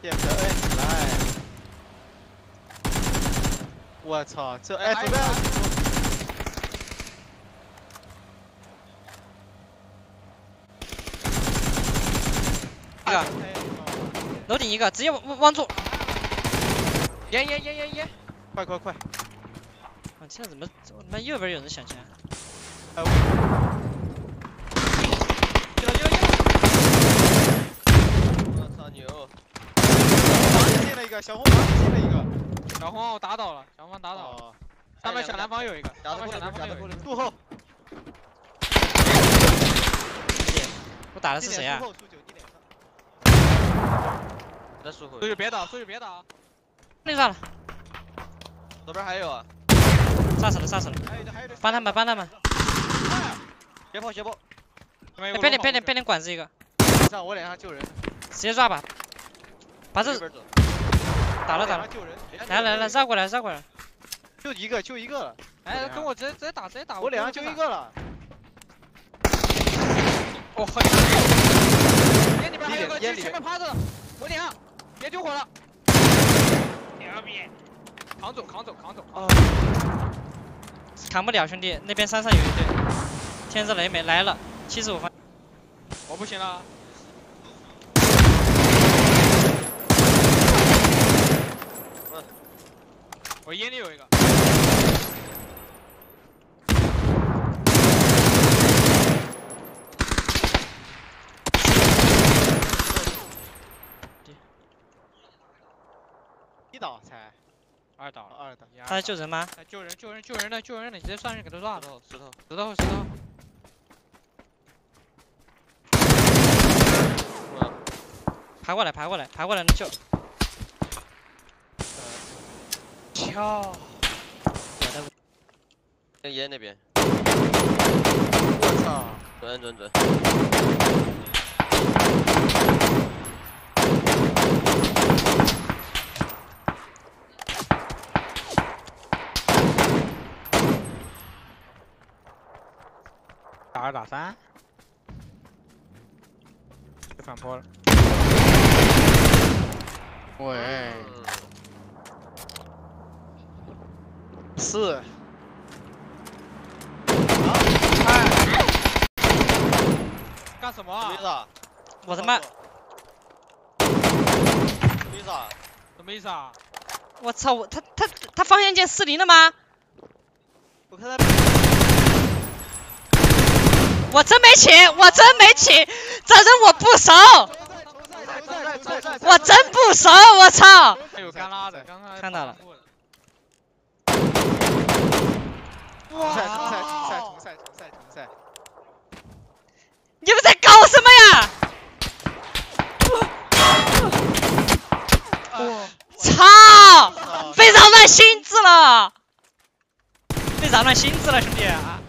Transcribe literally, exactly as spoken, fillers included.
点的 N 来。我操，这哎左边。 一个，楼顶一个，直接往往左。 烟烟烟烟烟， 快快快！ 我现在怎么怎么他妈右边有人想枪？ 哎， 进了进了进了！ 我操牛！ 进了一个，小红房进了一个， 小红我打倒了，小红打倒了。上面小南方有一个，上面小南方有一个。 渡后。 我打的是谁啊？ 在树后。 出去别打，出去别打。 那炸了。 左边还有啊。 炸死了，炸死了。帮他们，帮他们。 斜跑斜跑。 别脸别脸别脸管子一个。 上我脸上救人。 直接抓吧。把这打了打了。来来来，绕过来绕过来。 就一个就一个了。 哎，跟我直接直接打直接打。 我脸上就一个了。 我很难受。烟里边还有个，前面趴着的，我脸上，别丢火了。牛逼！扛走扛走扛走。 哦。扛不了兄弟，那边山上有一队。天之雷美来了，七十五分。 我不行了。我烟里有一个。 一倒才， 二倒了， 二倒。 他在救人吗？ 救人救人救人的救人的，你直接上去给他抓。石头石头石头石头。 爬过来爬过来爬过来能救。 跳。 在烟那边。 我操！ 准准准。 打二打三。就反坡了。 喂。四。啊！哎！ 干什么啊？ 什么意思啊？ 我他妈！ 什么意思啊？ 什么意思啊？ 我操！我他他他方向键失灵了吗？ 我看他。 我真没请，我真没请，这人我不熟，我真不熟，我操！ 还有干拉的，刚刚看到了。 哇！重赛重赛重赛重赛重赛重赛！ 你们在搞什么呀？操！被扰乱心智了，被扰乱心智了，兄弟啊！